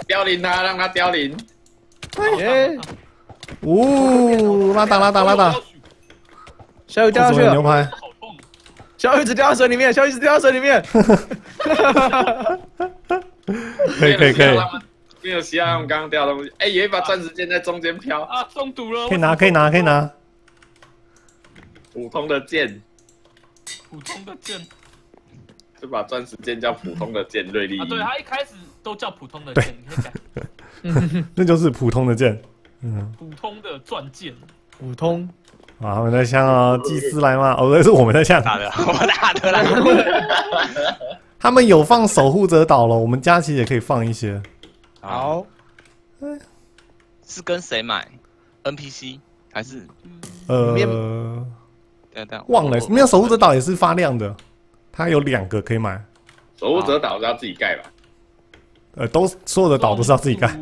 凋零他，让他凋零。 耶！ 呜，拉打， 小雨掉下去了， 牛排， 好痛！ 小雨子掉到水里面，小雨子掉到水里面。 可以， 没有希望他们刚刚掉的东西。哎，有一把钻石剑在中间飘。 啊，中毒了！ 可以拿。 普通的剑， 普通的剑这把钻石剑叫普通的剑，锐利。 啊，对，他一开始都叫普通的剑，你可以改那就是普通的剑。 普通的钻剑。 普通。 啊，他们在向啊，祭司来吗？哦，那是我们在向。 打的，我打的啦。 他们有放守护者岛了，我们家其实也可以放一些。 好， 是跟谁买 ？NPC 还是？ 忘了，没有守护者岛也是发亮的，它有2个可以买。 守护者岛是要自己盖吧？ 所有的岛都是要自己盖。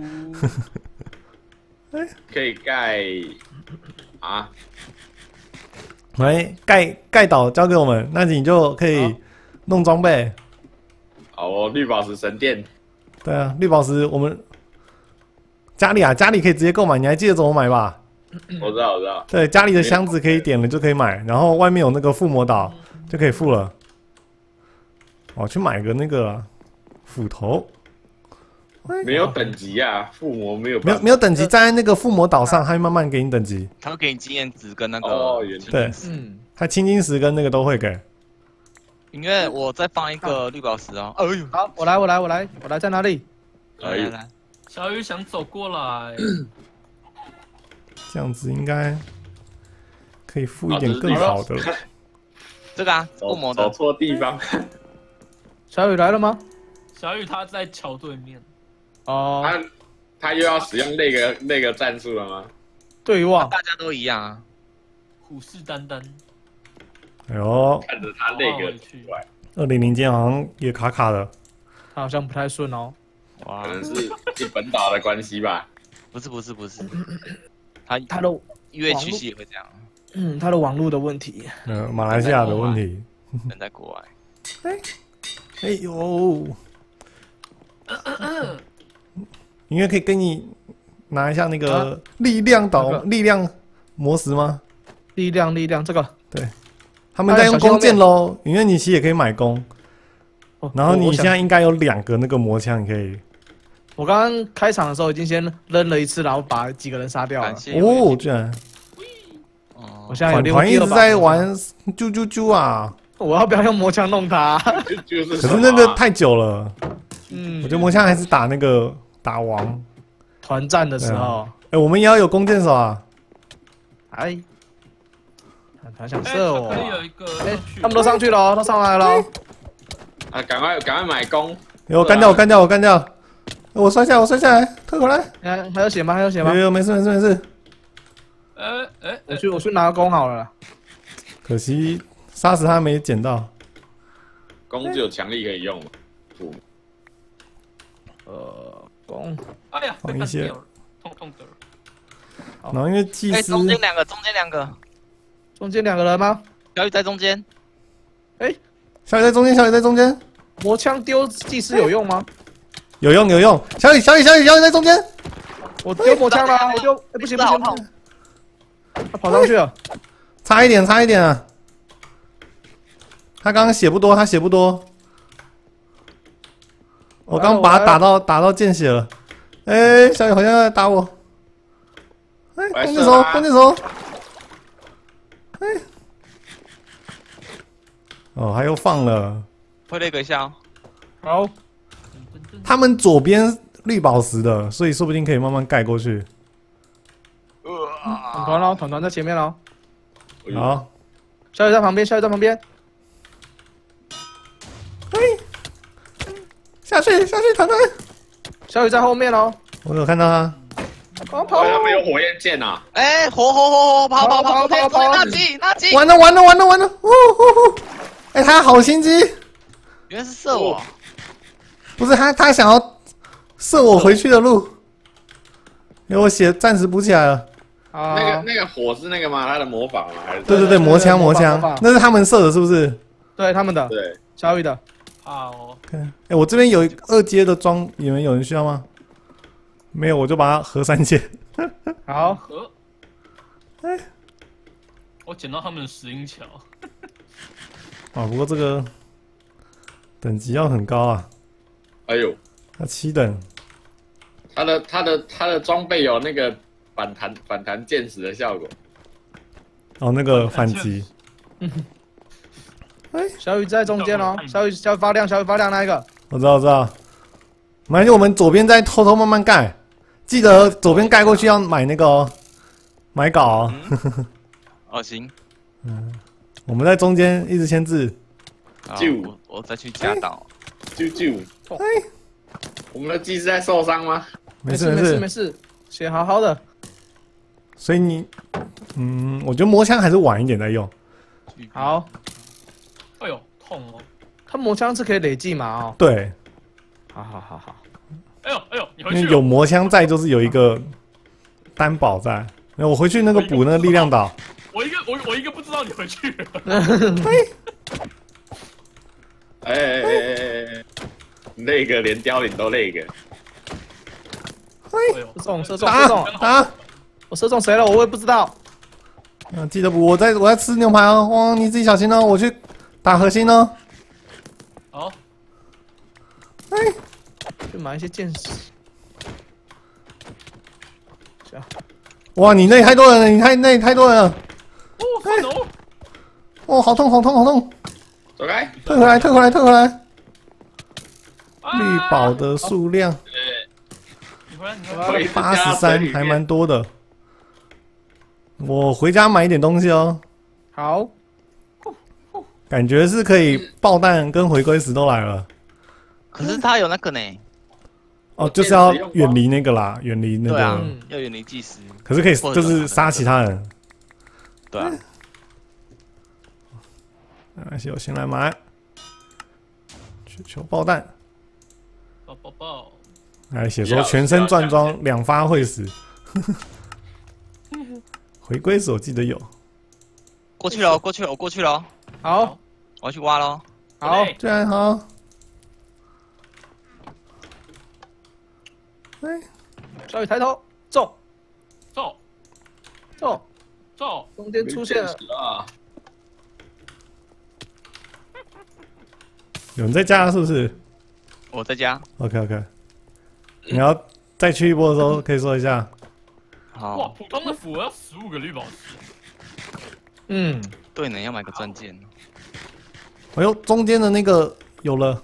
可以盖啊？ 来盖岛交给我们，那你就可以弄装备。 好哦，绿宝石神殿。 对啊，绿宝石我们家里可以直接购买，你还记得怎么买吧？ 我知道。 对，家里的箱子可以点了就可以买，然后外面有那个附魔岛就可以附了。我去买个那个斧头。 没有等级啊，附魔没有等级，站在那个附魔岛上，它会慢慢给你等级。 他会给你经验值跟那个对，它青金石跟那个都会给。 因为我再放一个绿宝石哦。哎呦， 好，我来，在哪里？ 来， 小雨想走过来， 这样子应该可以附一点更好的了。 这个啊，附魔的。 走错地方。 小雨来了吗？ 小雨他在桥对面。 哦， 他又要使用那个战术了吗？ 对望， 大家都一样啊， 虎视眈眈。 哎呦， 看着他那个 200间好像也卡卡的， 他好像不太顺哦。 哇， 可能是本岛的关系吧？ 不是， 他的月区系也会这样。 他的网络的问题。 马来西亚的问题。 人在国外。 哎呦，应该可以跟你拿一下那个力量岛、力量魔石吗？ 力量，这个。 对，他们在用弓箭喽，因为你其实也可以买弓。然后你现在应该有2个那个魔枪，你可以。 我刚刚开场的时候已经先扔了一次，然后把几个人杀掉了。 哦，居然！ 我现在有团一直在玩啾啊！ 我要不要用魔枪弄他？ 可是那个太久了。我觉得魔枪还是打王。 团战的时候。 我们也要有弓箭手啊！ 哎，他想射我。他们都上去了，都上来了。 啊，赶快买弓！ 我干掉！我摔下来，退回来。 还有血吗？ 有，没事。 我去拿弓好了。 可惜杀死他没捡到。 弓只有强力可以用。 弓。 哎呀， 放一些， 痛的。 然后因为祭司。 中间两个。 中间2个人吗？ 小雨在中间。 小雨在中间。 魔枪丢祭司有用吗？ 有用。小雨在中间。 我丢魔枪了，我丢，不行，他跑上去了。 差一点啊！他刚刚血不多，我刚把他打到见血了。小雨好像要打我。弓箭手。他又放了。 会那个一下哦。 好。 他们左边绿宝石的，所以说不定可以慢慢盖过去。 团在前面喽。 好， 小雨在旁边。 下去，团。 小雨在后面喽。 我有看到他。 跑！ 他们有火焰剑啊！ 火！跑！那击！ 完了！他好心机。 原来是射我。 不是他想要射我回去的路，因为我血暂时补起来了。 那个火是那个吗？他的魔法吗？ 对，魔枪，那是他们射的，是不是？ 对，他们的。 对， 小雨的。 好。 我这边有2阶的装，有人需要吗？ 没有，我就把它合3件。 好， 哎， 我捡到他们的石英桥。 啊，不过这个等级要很高啊。 哎呦， 它7等。 他的装备有那个反弹箭矢的效果。 哦，那个反击。 小雨在中间哦，小雨发亮那一个。 我知道。没关系，我们左边再偷偷慢慢盖，记得左边盖过去要买那个哦，买镐哦。 哦，行。 我们在中间一直牵制。 我再去加岛。 救！我们的技师在受伤吗？ 没事，血好好的。 所以你，我觉得魔枪还是晚一点再用。 好。 哎呦，痛哦！ 它魔枪是可以累计嘛？哦。 对。 好。 哎呦，你回去。 因为有魔枪在，就是有一个担保在。那我回去那个补那个力量岛。 我一个不知道你回去了。 哎，那个连凋零都那个。 射中！打！我射中谁了？我也不知道。 记得补，我在吃牛排哦。哇，你自己小心哦，我去打核心哦。 好。 去买一些箭矢。 哇，你那里太多人了，那里太多人了。哦，好痛！ 走开！ 退回来！绿宝的数量。 你回来 83，还蛮多的。我回家买一点东西哦。 好。 感觉是可以爆弹跟回归石都来了。 可是他有那个呢。 哦，就是要远离那个啦，远离那个。 对啊，要远离祭司。 可是可以就是杀其他人。 对啊。 没关系，我先来买。去求爆弹。 爆！ 来写说全身钻装2发会死。回归石我记得有。 过去了。 好， 我要去挖喽。 好， 这样好。 小雨抬头，中！中间出现了。 有人在家是不是？ 我在家。 OK。你要再去一波的时候可以说一下。 好。 哇，普通的斧要15个绿宝石。 对呢，要买个钻剑。 哎呦，中间的那个有了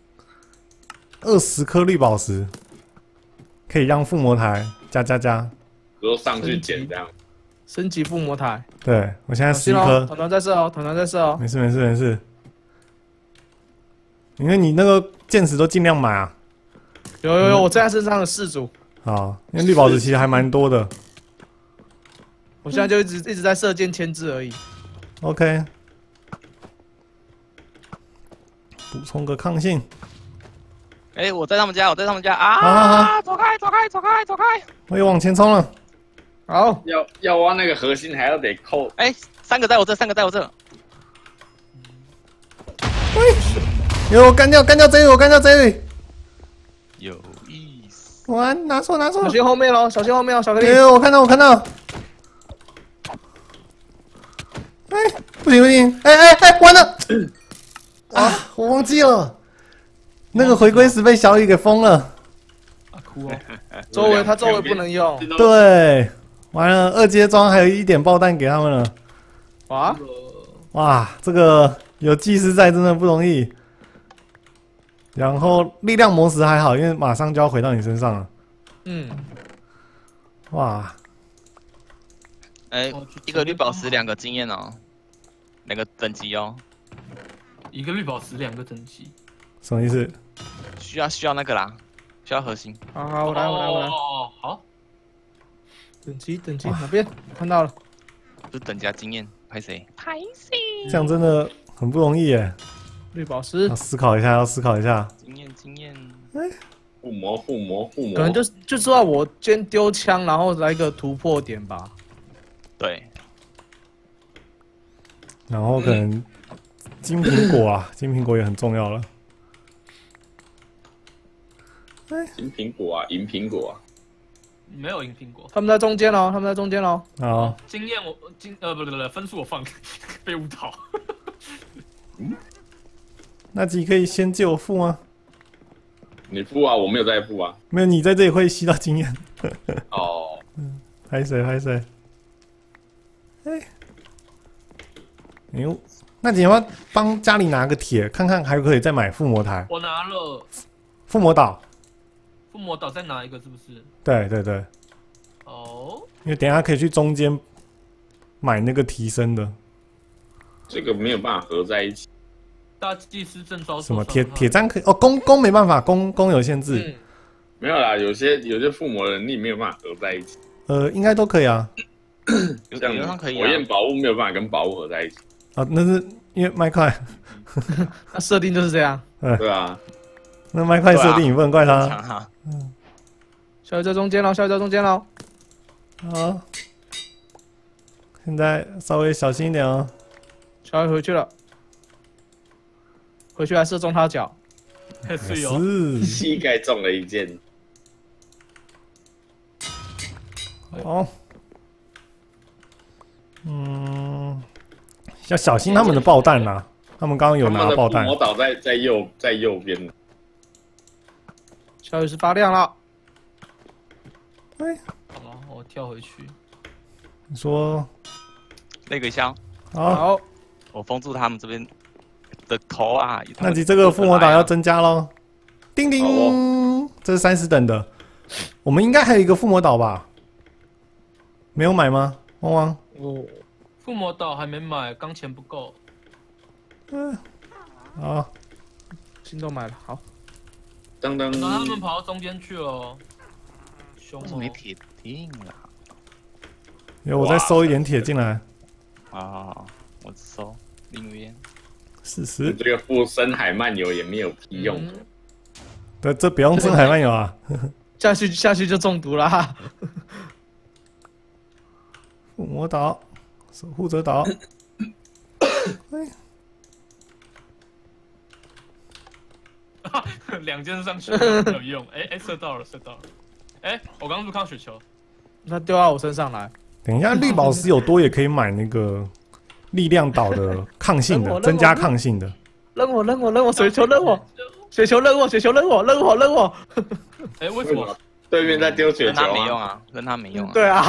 20颗绿宝石，可以让附魔台加。 都上去捡这样。 升级附魔台。 对，我现在11颗。 团团在射哦。 没事。因为你那个剑石都尽量买啊。 有，我在身上的4组。 好，因为绿宝石其实还蛮多的。 我现在就一直在射箭牵制而已。 OK。补充个抗性。 我在他们家啊！走开！ 我又往前冲了。 好， 要挖那个核心还要得扣。 3个在我这。 有干掉这里。 有意思。 哇，拿错。 小心后面喽，小克力。 我看到。不行！完了！我忘记了，那个回归石被小雨给封了。 哭哦！周围不能用。 对，完了，2阶装还有1点爆弹给他们了。哇，这个有祭司在真的不容易。然后力量魔石还好，因为马上就要回到你身上了。哇。 一个绿宝石2个经验哦，2个等级哦。 一个绿宝石2个等级。 什么意思？ 需要那个啦，需要核心。 好，我来。 好。 等级哪边？看到了。 就等加经验，拍谁？ 这样真的很不容易耶。 绿宝石。 要思考一下。 经验。 附魔。 可能就是要我先丢枪，然后来一个突破点吧。 对。 然后可能金苹果啊，金苹果也很重要了。 金苹果啊，银苹果啊。 没有应聘过。 他们在中间哦，他们在中间哦。 好， 经验不分数我放被误导。 那集可以先借我付吗？ 你付啊，我没有在付啊。 没有，你在这里会吸到经验。 哦， 拍谁？哎，呦，那你要不要帮家里拿个铁，看看还可以再买附魔台？ 我拿了附魔岛。 附魔岛，再拿一个是不是？ 对。 哦， 因为等一下可以去中间买那个提升的。 这个没有办法合在一起。 大祭司正遭什么铁砧可以哦，弓没办法，弓有限制。 没有啦，有些附魔能力没有办法合在一起。 应该都可以啊。 像火焰宝物没有办法跟宝物合在一起。 啊，那是因为麦块。 那设定就是这样。 对啊。 那麦块设定你不能怪他。 小雨在中间喽，小雨在中间喽。 好，现在稍微小心一点哦。 小雨回去了。回去还射中他脚， 是哦， 膝盖中了一箭。 好，要小心他们的爆弹啦。他们刚刚有拿爆弹。 魔岛在右边。 小雨是发亮了。 哎， 好了，我跳回去。 你说那个香， 好， 我封住他们这边的头啊！ 那你这个附魔岛要增加咯。叮叮，这是30等的。我们应该还有一个附魔岛吧？没有买吗？汪汪。 哦， 附魔岛还没买，钢钱不够。 好， 心都买了，好。 噔噔， 那他们跑到中间去了。凶哦，没铁定了。 有，我再收一点铁进来。 啊，我收另一边。 40。 这个附深海漫游也没有屁用。 对，这不用深海漫游啊。 下去就中毒啦。 附魔岛，守护者岛。 2件上去没有用，射到了。我刚刚是不是看到雪球？ 他丢到我身上来。 等一下，绿宝石有多也可以买那个力量岛的抗性的，增加抗性的。 扔我，水球扔我，雪球扔我。 为什么？ 对面在丢雪球啊？跟他没用啊，跟他没用啊。 对啊。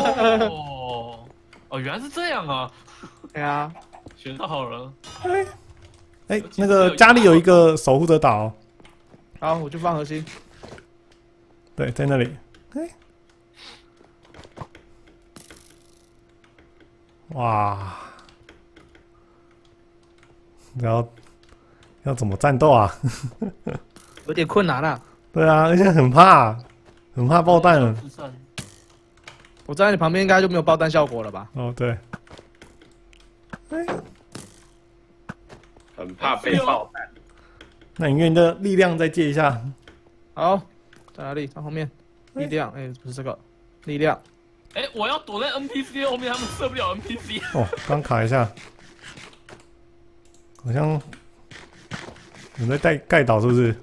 哦，原来是这样啊。 对啊， 学到了。 那个家里有一个守护者岛。 好，我就放核心。 对，在那里。哇！要怎么战斗啊？ 有点困难啊。 对啊，而且很怕爆弹。 我在你旁边应该就没有爆弹效果了吧？ 哦，对。 很怕被爆弹。 那你的力量再借一下。 好，在哪里？在后面。力量，不是这个，力量。 我要躲在 NPC 后面，他们射不了 NPC。 哦，刚卡一下，好像有在盖岛，是不是？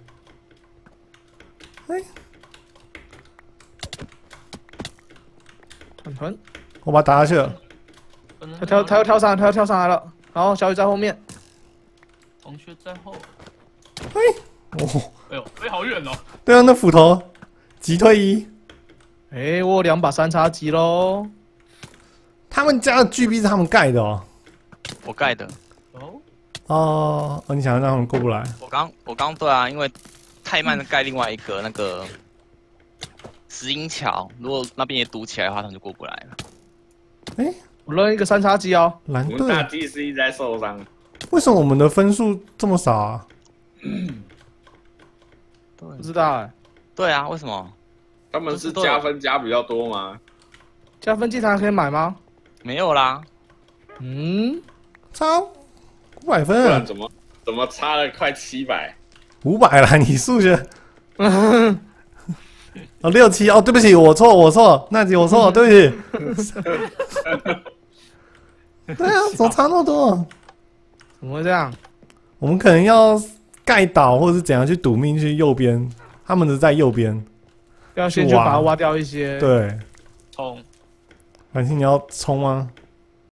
团， 我把它打下去了。 他要跳上来了。好，小雨在后面。 同学在后。 哦， 好远哦。 对啊，那斧头击退1。 我有2把3叉戟喽。 他们家的巨壁是他们盖的哦。 我盖的。 哦，你想让他们过不来？ 我刚对啊，因为太慢的盖另外一个那个石英桥，如果那边也堵起来的话，他们就过不来了。 我扔一个3叉戟哦。 蓝队。 大祭司一直在受伤。 为什么我们的分数这么少啊？ 不知道对啊，为什么？ 他们是加分加比较多吗？ 加分祭坛可以买吗？ 没有啦。 差500分啊！ 怎么差了快700？500 啦，你数学。67哦，对不起，我错，那集我错，对不起。对啊，怎么差那么多？ 怎么会这样？ 我们可能要盖岛，或者是怎样去赌命去右边，他们的在右边。 要先去把它挖掉一些。 对， 冲。 反正你要冲吗？